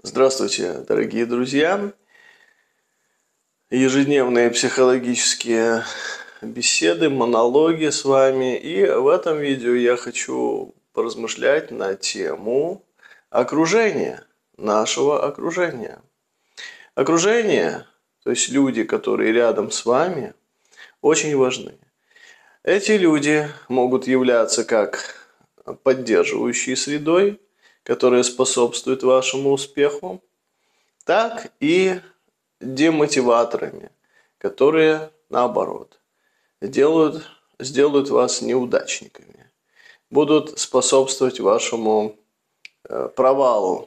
Здравствуйте, дорогие друзья! Ежедневные психологические беседы, монологи с вами. И в этом видео я хочу поразмышлять на тему окружения, нашего окружения. Окружение, то есть люди, которые рядом с вами, очень важны. Эти люди могут являться как поддерживающей средой, которая способствует вашему успеху, так и демотиваторами, которые, наоборот, сделают вас неудачниками, будут способствовать вашему провалу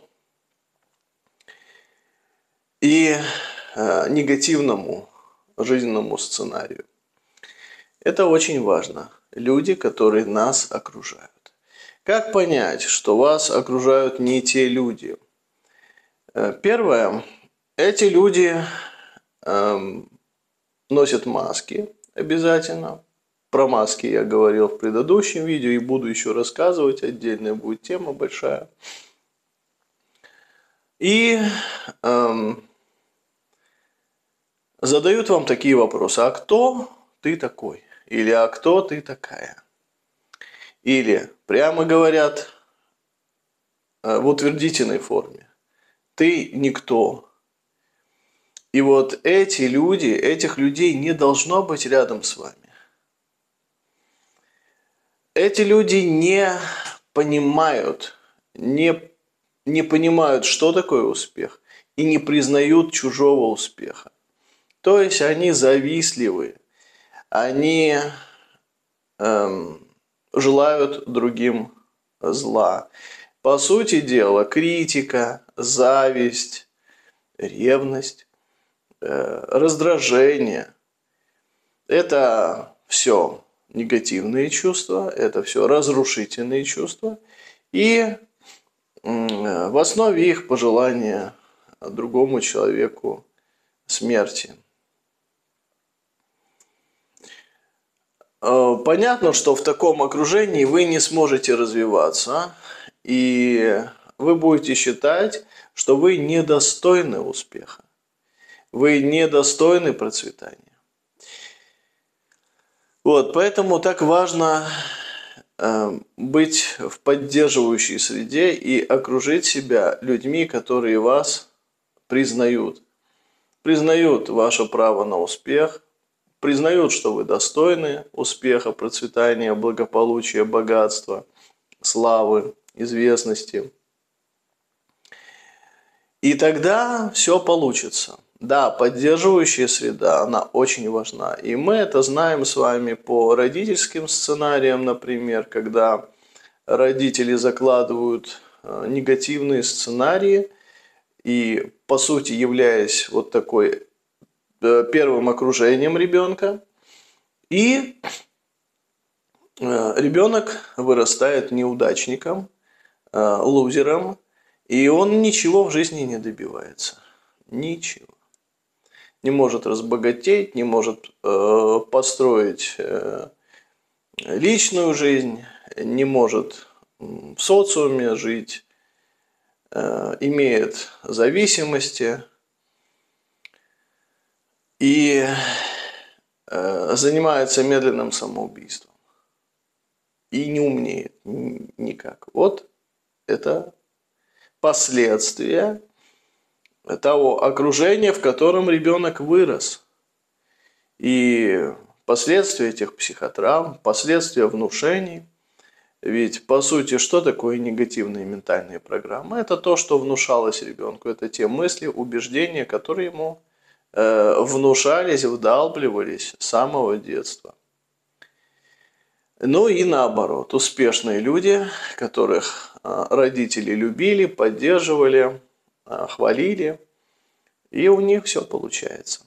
и негативному жизненному сценарию. Это очень важно. Люди, которые нас окружают. Как понять, что вас окружают не те люди? Первое. Эти люди носят маски обязательно. Про маски я говорил в предыдущем видео и буду еще рассказывать. Отдельная будет тема большая. И задают вам такие вопросы. А кто ты такой? Или а кто ты такая? Или прямо говорят в утвердительной форме. Ты никто. И вот эти люди, этих людей не должно быть рядом с вами. Эти люди не понимают, не понимают, что такое успех, и не признают чужого успеха. То есть они завистливы, они желают другим зла. По сути дела, критика, зависть, ревность, раздражение – это все негативные чувства, это все разрушительные чувства. И в основе их пожелание другому человеку смерти. Понятно, что в таком окружении вы не сможете развиваться, и вы будете считать, что вы недостойны успеха, вы недостойны процветания. Вот, поэтому так важно быть в поддерживающей среде и окружить себя людьми, которые вас признают. Признают ваше право на успех, признают, что вы достойны успеха, процветания, благополучия, богатства, славы, известности. И тогда все получится. Да, поддерживающая среда, она очень важна. И мы это знаем с вами по родительским сценариям, например, когда родители закладывают негативные сценарии и, по сути, являясь вот такой первым окружением ребенка, и ребенок вырастает неудачником, лузером, и он ничего в жизни не добивается. Ничего. Не может разбогатеть, не может построить личную жизнь, не может в социуме жить, имеет зависимости и занимается медленным самоубийством. И не умнеет никак. Вот это последствия того окружения, в котором ребенок вырос. И последствия этих психотравм, последствия внушений. Ведь, по сути, что такое негативные ментальные программы? Это то, что внушалось ребенку. Это те мысли, убеждения, которые ему внушались, вдалбливались с самого детства. Ну и наоборот, успешные люди, которых родители любили, поддерживали, хвалили, и у них все получается.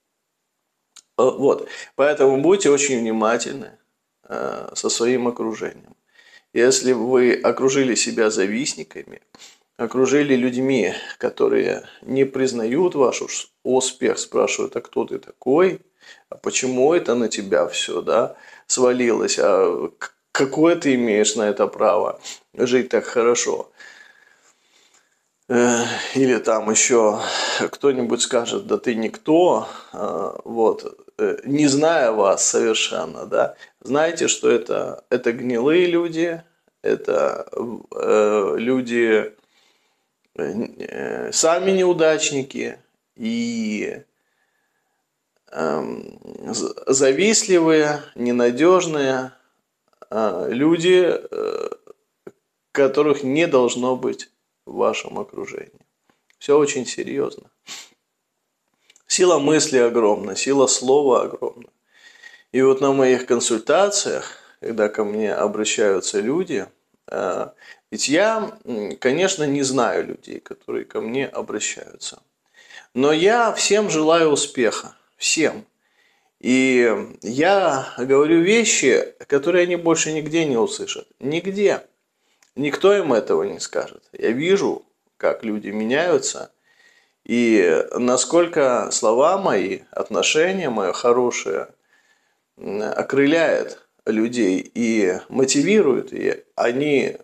Вот, поэтому будьте очень внимательны со своим окружением. Если вы окружили себя завистниками, окружили людьми, которые не признают ваш успех, спрашивают, а кто ты такой, а почему это на тебя все, да, свалилось, а какое ты имеешь на это право жить так хорошо. Или там еще кто-нибудь скажет, да ты никто, вот, не зная вас совершенно, да, знаете, что это гнилые люди, это люди сами неудачники и завистливые, ненадежные люди, которых не должно быть в вашем окружении. Все очень серьезно. Сила мысли огромна, сила слова огромна. И вот на моих консультациях, когда ко мне обращаются люди, ведь я, конечно, не знаю людей, которые ко мне обращаются. Но я всем желаю успеха. Всем. И я говорю вещи, которые они больше нигде не услышат. Нигде. Никто им этого не скажет. Я вижу, как люди меняются, и насколько слова мои, отношения мои хорошие окрыляют людей и мотивируют, и они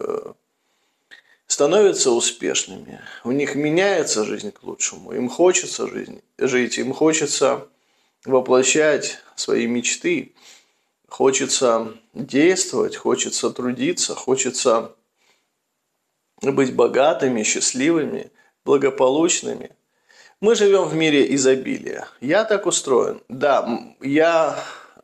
становятся успешными. У них меняется жизнь к лучшему. Им хочется жить, им хочется воплощать свои мечты. Хочется действовать, хочется трудиться, хочется быть богатыми, счастливыми, благополучными. Мы живем в мире изобилия. Я так устроен. Да, я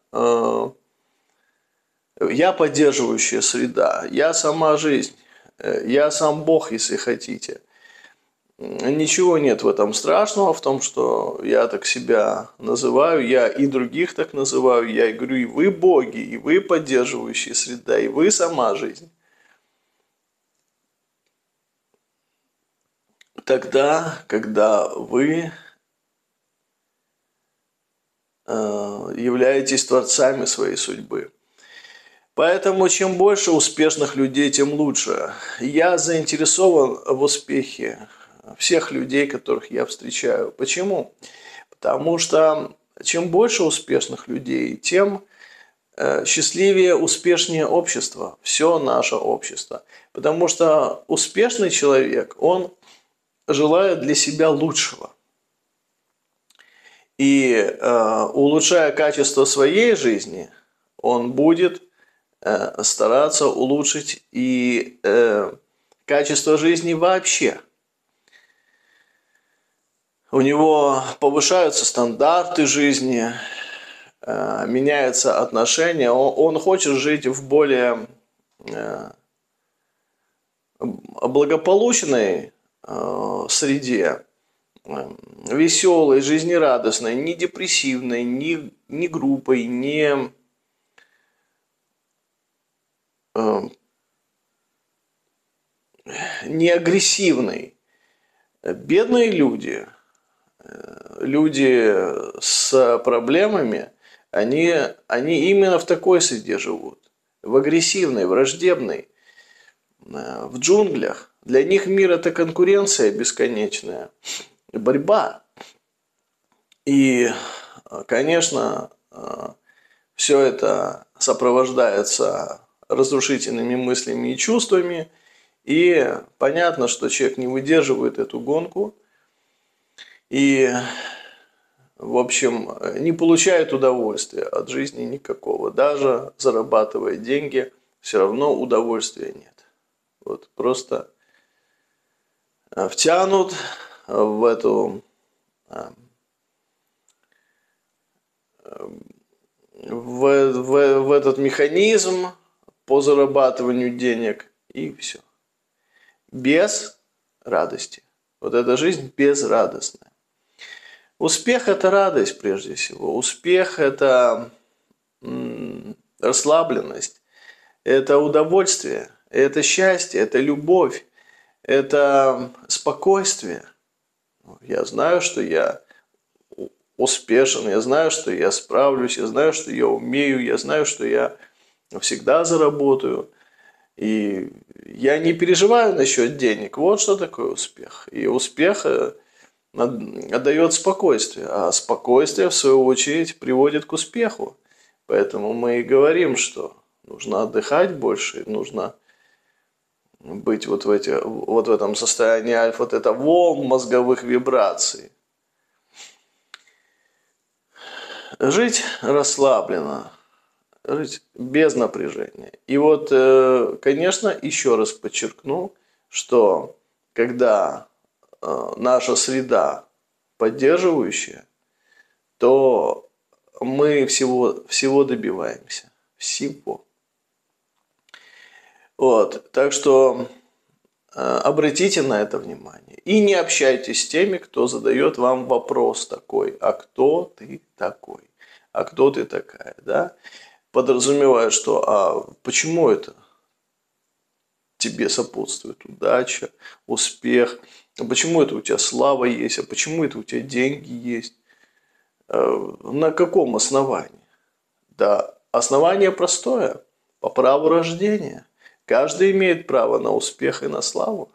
поддерживающая среда. Я сама жизнь. Я сам Бог, если хотите. Ничего нет в этом страшного, в том, что я так себя называю, я и других так называю, я и говорю, и вы боги, и вы поддерживающая среда, и вы сама жизнь. Тогда, когда вы являетесь творцами своей судьбы. Поэтому чем больше успешных людей, тем лучше. Я заинтересован в успехе всех людей, которых я встречаю. Почему? Потому что чем больше успешных людей, тем счастливее, успешнее общество, все наше общество. Потому что успешный человек, он желает для себя лучшего. И улучшая качество своей жизни, он будет стараться улучшить и качество жизни вообще. У него повышаются стандарты жизни, меняются отношения. Он хочет жить в более благополучной среде, веселой, жизнерадостной, не депрессивной, не грубой, не агрессивной. Бедные люди с проблемами, они именно в такой среде живут. В агрессивной, враждебной, в джунглях. Для них мир – это конкуренция бесконечная, борьба. И, конечно, все это сопровождается разрушительными мыслями и чувствами. И понятно, что человек не выдерживает эту гонку. И, в общем, не получает удовольствия от жизни никакого. Даже зарабатывая деньги, все равно удовольствия нет. Вот просто втянут в этот механизм по зарабатыванию денег, и все. Без радости. Вот эта жизнь безрадостная. Успех – это радость прежде всего. Успех – это расслабленность, это удовольствие, это счастье, это любовь, это спокойствие. Я знаю, что я успешен, я знаю, что я справлюсь, я знаю, что я умею, я знаю, что я всегда заработаю. И я не переживаю насчет денег. Вот что такое успех. И успех отдает спокойствие. А спокойствие, в свою очередь, приводит к успеху. Поэтому мы и говорим, что нужно отдыхать больше, нужно быть вот в этом состоянии альфа, вот это волн мозговых вибраций. Жить расслабленно, жить без напряжения. И вот, конечно, еще раз подчеркну, что когда наша среда поддерживающая, то мы всего добиваемся. Всего. Вот. Так что обратите на это внимание. И не общайтесь с теми, кто задает вам вопрос такой: а кто ты такой? А кто ты такая? Да? Подразумевая, что почему это тебе сопутствует удача, успех, а почему это у тебя слава есть, а почему это у тебя деньги есть, на каком основании? Да, основание простое, по праву рождения. Каждый имеет право на успех и на славу.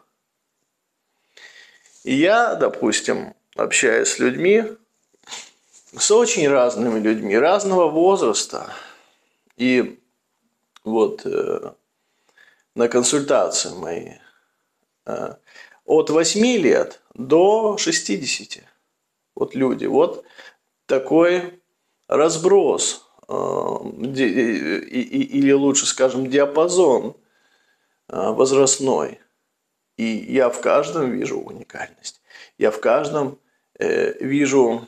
И я, допустим, общаюсь с людьми, с очень разными людьми, разного возраста. И вот на консультации мои от 8 лет до 60. Вот люди. Вот такой разброс, или лучше скажем, диапазон возрастной. И я в каждом вижу уникальность. Я в каждом вижу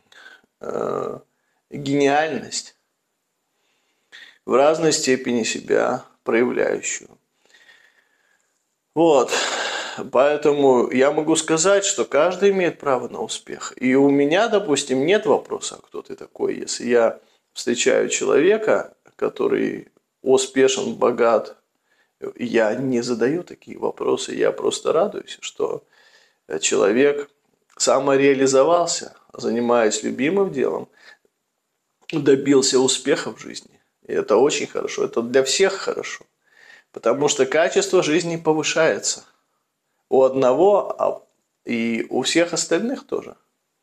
гениальность, в разной степени себя проявляющую. Вот. Поэтому я могу сказать, что каждый имеет право на успех. И у меня, допустим, нет вопроса, кто ты такой. Если я встречаю человека, который успешен, богат, я не задаю такие вопросы. Я просто радуюсь, что человек самореализовался, занимаясь любимым делом, добился успеха в жизни. И это очень хорошо. Это для всех хорошо. Потому что качество жизни повышается. У одного и у всех остальных тоже.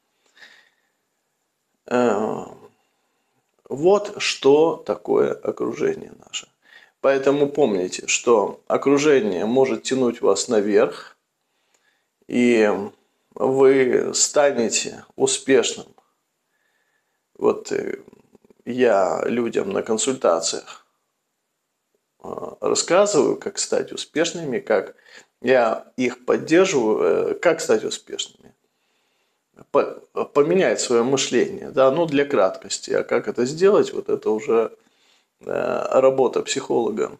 Вот что такое окружение наше. Поэтому помните, что окружение может тянуть вас наверх, и вы станете успешным. Вот я людям на консультациях рассказываю, как стать успешными, как я их поддерживаю, как стать успешными. Поменять свое мышление, да, ну для краткости. А как это сделать, вот это уже работа психолога.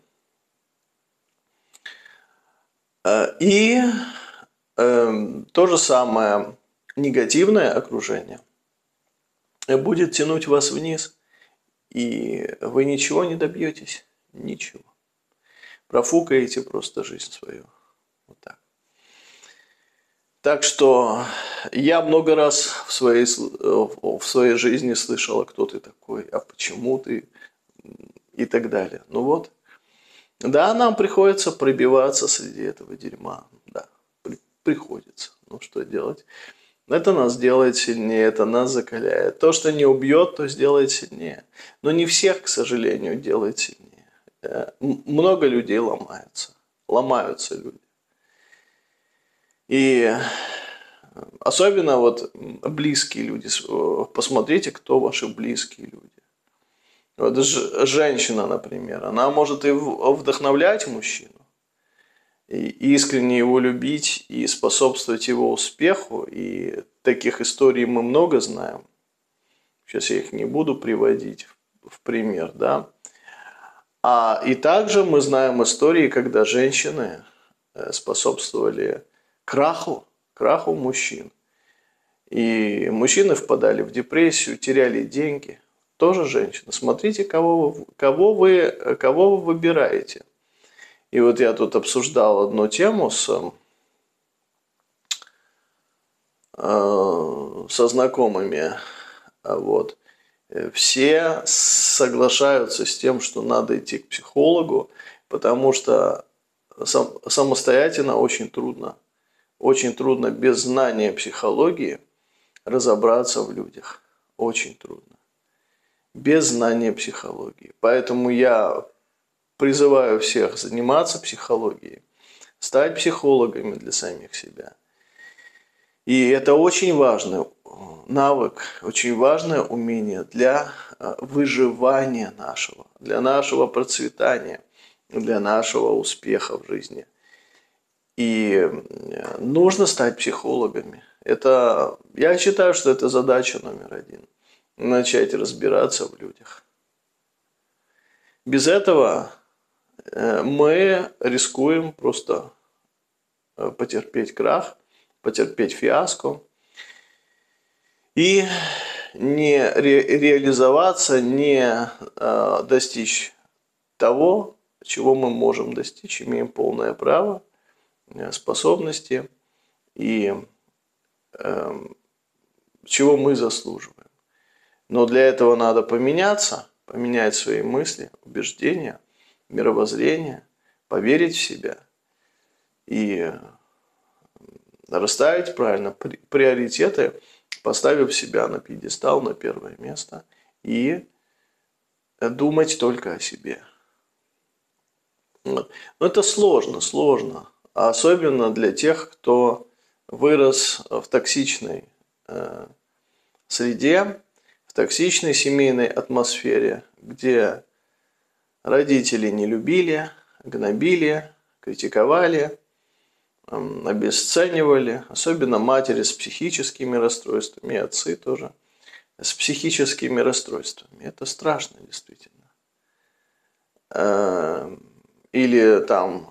И то же самое негативное окружение будет тянуть вас вниз, и вы ничего не добьетесь, ничего. Профукаете просто жизнь свою. Вот так. Так что я много раз в своей жизни слышал: а кто ты такой, а почему ты, и так далее. Ну вот. Да, нам приходится пробиваться среди этого дерьма. Да, приходится. Ну что делать? Это нас делает сильнее, это нас закаляет. То, что не убьет, то сделает сильнее. Но не всех, к сожалению, делает сильнее. Много людей ломаются. Ломаются люди. И особенно вот близкие люди. Посмотрите, кто ваши близкие люди. Вот женщина, например, она может и вдохновлять мужчину, и искренне его любить, и способствовать его успеху. И таких историй мы много знаем. Сейчас я их не буду приводить в пример, да. И также мы знаем истории, когда женщины способствовали краху мужчин. И мужчины впадали в депрессию, теряли деньги. Тоже женщина. Смотрите, кого вы выбираете. И вот я тут обсуждал одну тему со знакомыми. Вот. Все соглашаются с тем, что надо идти к психологу, потому что самостоятельно очень трудно. Очень трудно без знания психологии разобраться в людях. Очень трудно. Без знания психологии. Поэтому я призываю всех заниматься психологией, стать психологами для самих себя. И это очень важный навык, очень важное умение для выживания нашего, для нашего процветания, для нашего успеха в жизни. И нужно стать психологами. Я считаю, что это задача номер один. Начать разбираться в людях. Без этого мы рискуем просто потерпеть крах, потерпеть фиаско и не реализоваться, не достичь того, чего мы можем достичь, имеем полное право, способности и чего мы заслуживаем. Но для этого надо поменяться, поменять свои мысли, убеждения, мировоззрение, поверить в себя и расставить правильно приоритеты, поставив себя на пьедестал, на первое место и думать только о себе. Но это сложно, особенно для тех, кто вырос в токсичной среде, в токсичной семейной атмосфере, где родители не любили, гнобили, критиковали, обесценивали, особенно матери с психическими расстройствами, и отцы тоже с психическими расстройствами. Это страшно, действительно. Или там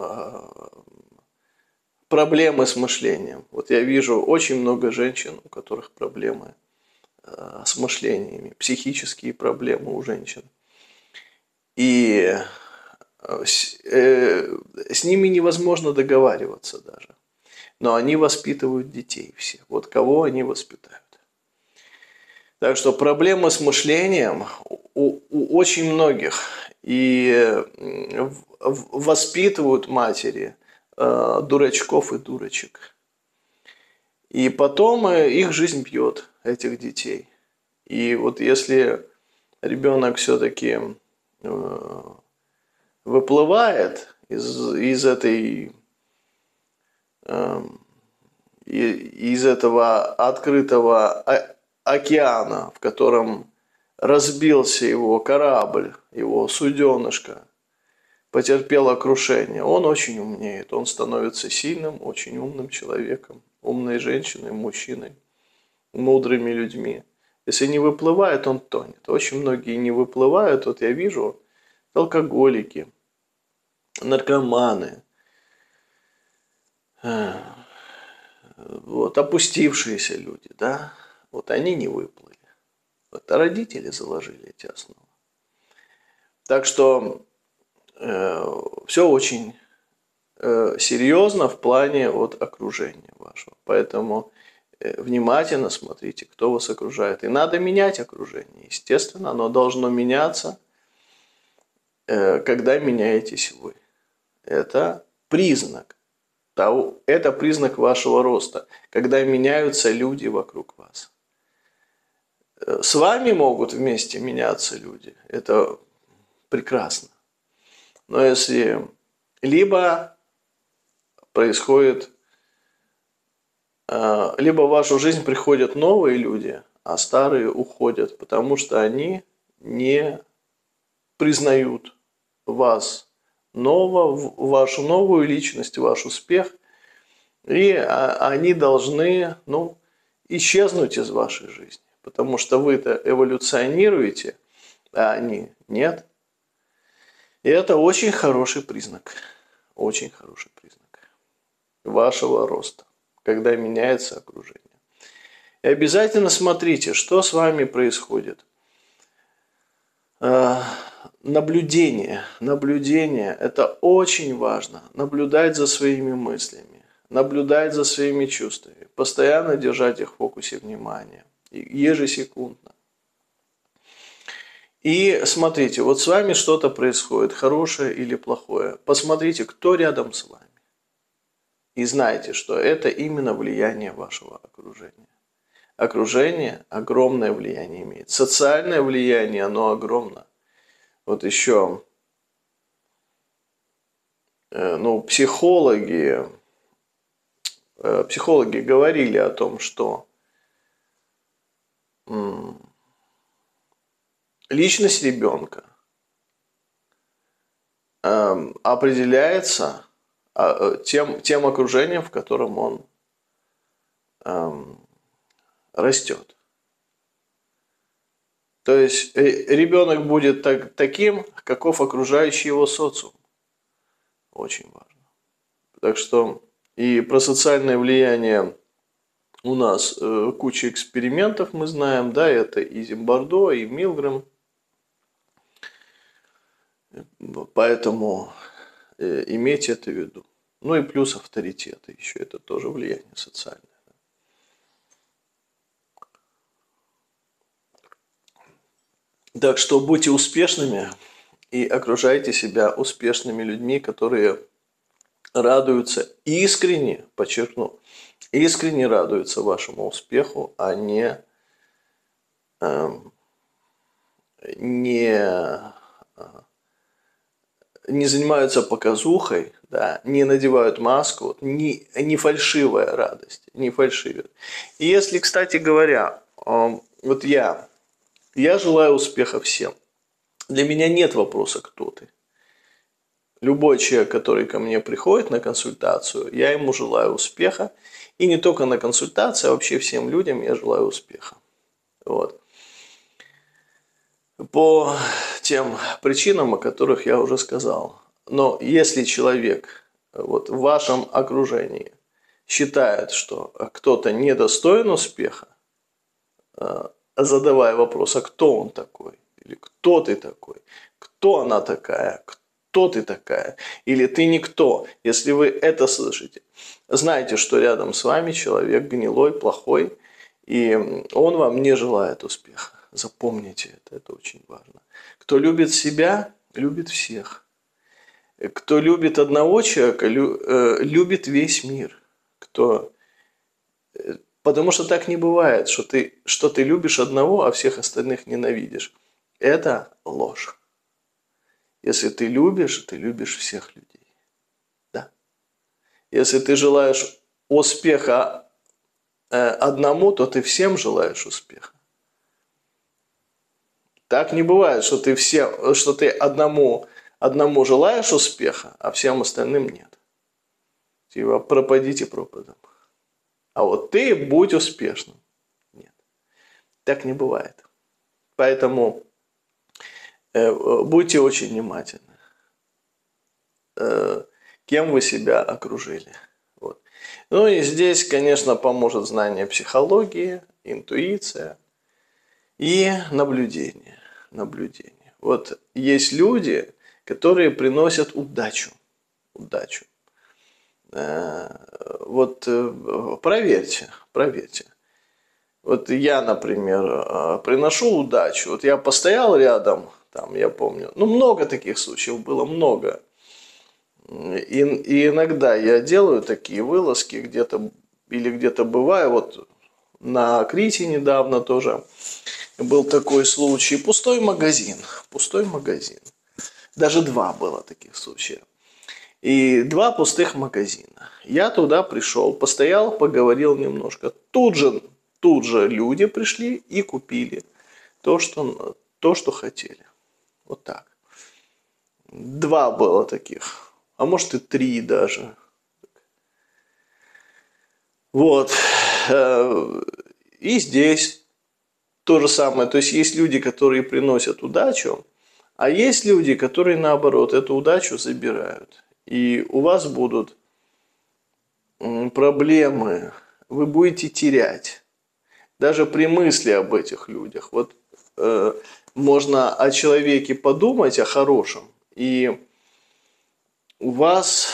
проблемы с мышлением. Вот я вижу очень много женщин, у которых проблемы с мышлениями, психические проблемы у женщин. И с ними невозможно договариваться даже. Но они воспитывают детей все. Вот кого они воспитают. Так что проблемы с мышлением у очень многих. И воспитывают матери дурачков и дурочек. И потом их жизнь бьет, этих детей. И вот если ребенок все-таки выплывает из этого открытого океана, в котором разбился его корабль, его суденышко, потерпело крушение, он очень умнеет, он становится сильным, очень умным человеком, умной женщиной, мужчиной, мудрыми людьми. Если не выплывает, он тонет. Очень многие не выплывают, вот я вижу, алкоголики, наркоманы, вот, опустившиеся люди, да, вот они не выплыли. Вот, а родители заложили эти основы. Так что все очень серьезно в плане вот окружения вашего. Поэтому внимательно смотрите, кто вас окружает. И надо менять окружение. Естественно, оно должно меняться, когда меняетесь вы. Это признак вашего роста, когда меняются люди вокруг вас. С вами могут вместе меняться люди. Это прекрасно. Но если либо в вашу жизнь приходят новые люди, а старые уходят, потому что они не признают вас вашу новую личность, ваш успех, и они должны исчезнуть из вашей жизни, потому что вы-то эволюционируете, а они нет. И это очень хороший признак вашего роста, когда меняется окружение. И обязательно смотрите, что с вами происходит. Наблюдение – это очень важно. Наблюдать за своими мыслями, наблюдать за своими чувствами, постоянно держать их в фокусе внимания, ежесекундно. И смотрите, вот с вами что-то происходит, хорошее или плохое. Посмотрите, кто рядом с вами. И знайте, что это именно влияние вашего окружения. Окружение огромное влияние имеет. Социальное влияние, оно огромно. Вот еще ну, психологи говорили о том, что личность ребенка определяется тем окружением, в котором он растет. То есть ребенок будет таким, каков окружающий его социум. Очень важно. Так что и про социальное влияние у нас куча экспериментов мы знаем, да, это и Зимбардо, и Милгрэм. Поэтому имейте это в виду. Ну и плюс авторитеты еще, это тоже влияние социальное. Так что будьте успешными и окружайте себя успешными людьми, которые радуются искренне, подчеркну, искренне радуются вашему успеху, а не занимаются показухой, да, не надевают маску, не фальшивая радость, не фальшивят. И если, кстати говоря, вот я желаю успеха всем. Для меня нет вопроса, кто ты. Любой человек, который ко мне приходит на консультацию, я ему желаю успеха. И не только на консультации, а вообще всем людям я желаю успеха. Вот. По тем причинам, о которых я уже сказал. Но если человек вот, в вашем окружении считает, что кто-то недостоин успеха, задавая вопрос, а кто он такой? Или кто ты такой? Кто она такая? Кто ты такая? Или ты никто? Если вы это слышите, знайте, что рядом с вами человек гнилой, плохой, и он вам не желает успеха. Запомните это очень важно. Кто любит себя, любит всех. Кто любит одного человека, любит весь мир. Потому что так не бывает, что ты любишь одного, а всех остальных ненавидишь. Это ложь. Если ты любишь всех людей. Да. Если ты желаешь успеха одному, то ты всем желаешь успеха. Так не бывает, что ты одному желаешь успеха, а всем остальным нет. Типа пропадите пропадом. А вот ты будь успешным. Нет. Так не бывает. Поэтому будьте очень внимательны, кем вы себя окружили. Вот. Ну и здесь, конечно, поможет знание психологии, интуиция и наблюдение. Вот есть люди, которые приносят удачу. Вот проверьте. Вот я, например, приношу удачу. Вот я постоял рядом, там, я помню, много таких случаев было, много. И иногда я делаю такие вылазки где-то бываю. Вот на Крите недавно тоже был такой случай. Пустой магазин. Даже 2 было таких случая. И 2 пустых магазина. Я туда пришел, постоял, поговорил немножко. Тут же люди пришли и купили то, что хотели. Вот так. 2 было таких. А может и 3 даже. Вот. И здесь то же самое. То есть есть люди, которые приносят удачу, а есть люди, которые наоборот эту удачу забирают. И у вас будут проблемы. Вы будете терять. Даже при мысли об этих людях. Вот можно о человеке подумать, о хорошем, и у вас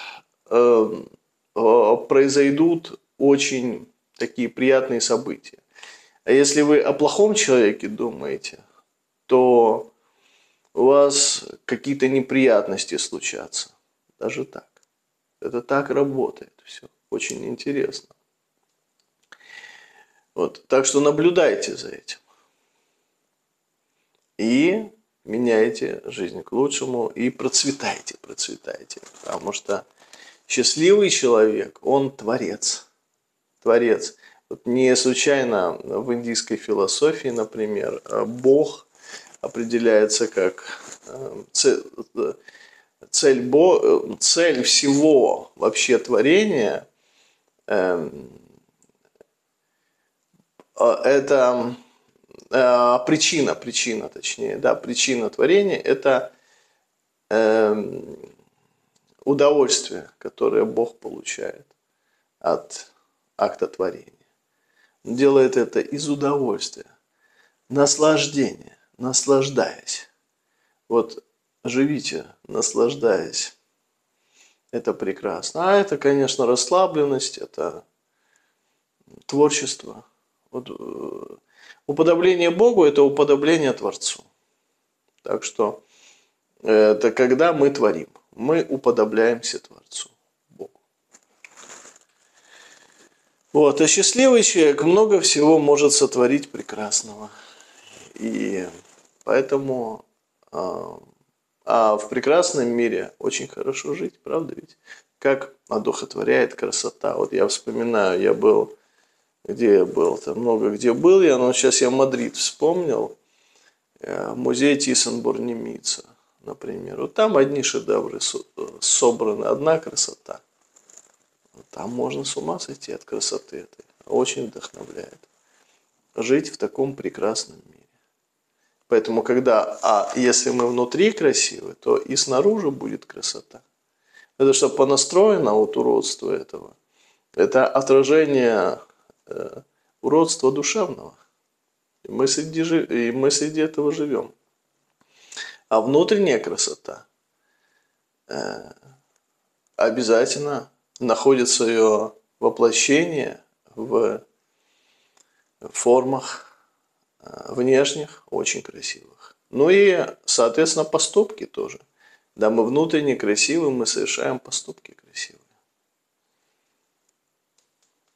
произойдут очень такие приятные события. А если вы о плохом человеке думаете, то у вас какие-то неприятности случатся. Даже так. Это так работает все. Очень интересно. Вот. Так что наблюдайте за этим. И меняйте жизнь к лучшему и процветайте, процветайте. Потому что счастливый человек, он творец. Творец. Вот не случайно в индийской философии, например, Бог определяется как цель всего вообще творения. Это причина точнее, да, причина творения – это удовольствие, которое Бог получает от акта творения. Он делает это из удовольствия, наслаждения, наслаждаясь. Вот живите, наслаждаясь. Это прекрасно. А это, конечно, расслабленность, это творчество. Вот, уподобление Богу – это уподобление Творцу. Так что это когда мы творим, мы уподобляемся Творцу, Богу. Вот, а счастливый человек много всего может сотворить прекрасного. И поэтому в прекрасном мире очень хорошо жить, правда ведь? Как одухотворяет красота. Вот я вспоминаю, я был, где я был, там много где был я, но сейчас я Мадрид вспомнил, музей Тhyssen-Bornemisza, например. Вот там одни шедевры собраны, одна красота. Там можно с ума сойти от красоты этой. Очень вдохновляет. Жить в таком прекрасном мире. Поэтому, если мы внутри красивы, то и снаружи будет красота. Это что понастроено от уродства этого. Это отражение уродства душевного. И мы среди этого живем. А внутренняя красота обязательно находит свое воплощение в формах внешних, очень красивых. Ну и, соответственно, поступки тоже. Да, мы внутренне красивы, мы совершаем поступки